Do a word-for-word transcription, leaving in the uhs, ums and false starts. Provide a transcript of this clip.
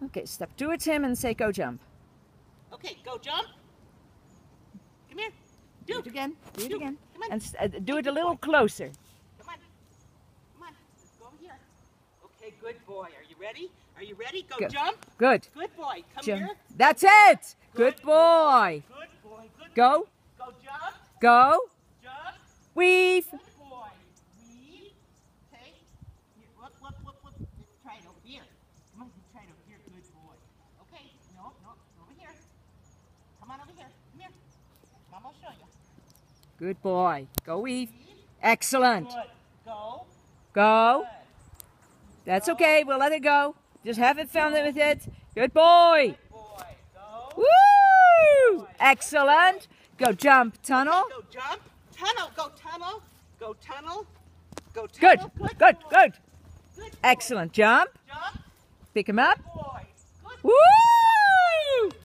Okay, step towards him and say go jump. Okay, go jump. Come here. Do, do it again. Do it do. again. Come on. And uh, do Hey, it a little boy. closer. Come on. Come on. Let's go over here. Okay, good boy. Are you ready? Are you ready? Go Good. jump. Good. Good boy. Come Jump. here. That's it. Good, Good boy. Good boy. Good Go. boy. Go jump. Go. Jump. Weave. Good boy. Weave. Okay. Here, look, look, look, look. Let's try it over here. Come on, let's try it over here. Good boy. Okay. No, no, over here. Come on over here. Come here. Mom will show you. Good boy. Go weave. Excellent. Good. Go. Go. Good. That's okay. We'll let it go. Just have it fun with it. Good boy. Good boy. Go. Woo! Excellent. Go jump tunnel. Go jump. Tunnel. Go tunnel. Go tunnel. Go Good. tunnel. Good. boy. Good. Good boy. Excellent. Jump. Jump. Pick him up. Boy. Good Woo!